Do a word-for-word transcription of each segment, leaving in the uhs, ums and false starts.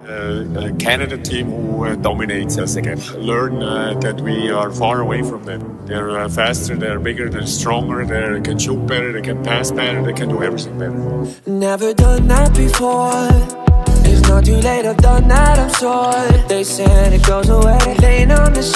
Uh, a Canada team who uh, dominates us again. Learn uh, that we are far away from them. They're uh, faster, they're bigger, they're stronger, they can shoot better, they can pass better, they can do everything better. Never done that before. It's not too late, I've done that, I'm sure. They said it goes away, laying on the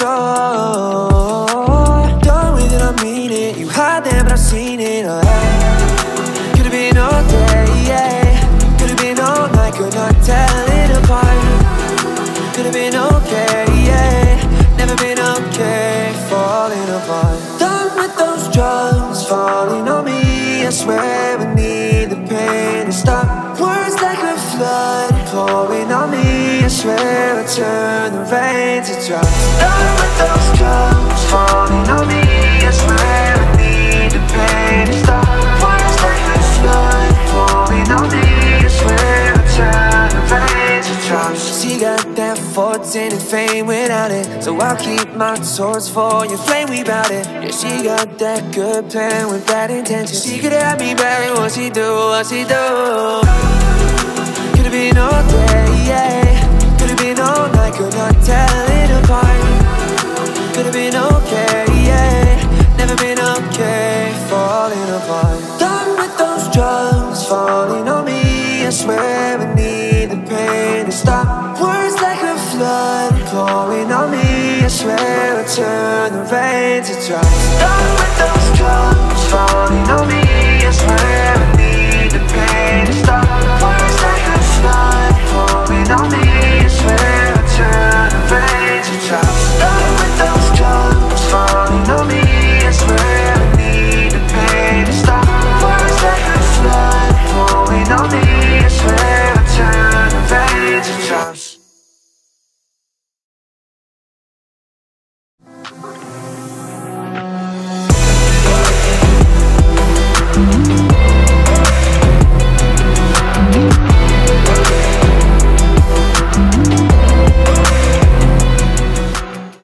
shore. Done with it, I mean it. You hide there, but I've seen it. Oh, hey. Could've been all day, yeah. Could've been all night, could not tell it apart. Could've been okay, yeah. Never been okay, falling apart. Done with those drugs, falling on me. I swear I need the pain to stop. Words like a flood, pouring on me. I swear I turn the rain to drops. Done with those drugs, falling on me. I swear I need the pain to stop. Words like a flood, pouring on me. I swear I turn the rain to drops. She got that fortune and fame without it, so I'll keep my torch for your flame, we bout it. Yeah, she got that good plan with bad intentions. She could have me back, what she do, what she do. Could've been all day, yeah. Could've been all night, could not tell it apart. Could've been okay, yeah. Never been okay, falling apart. Done with those drugs, falling on me. I swear I need the pain to stop. Words like a flood, pouring on me. I swear I turn the rain to drops. Done with those drugs, falling on me. I swear I need the pain to stop. Words like a flood, pouring on me. I swear I turn the rain to drops. Done with those drugs, falling on me. I swear I need the pain to stop. Words like a flood, pouring on me. I swear I turn the rain to drops.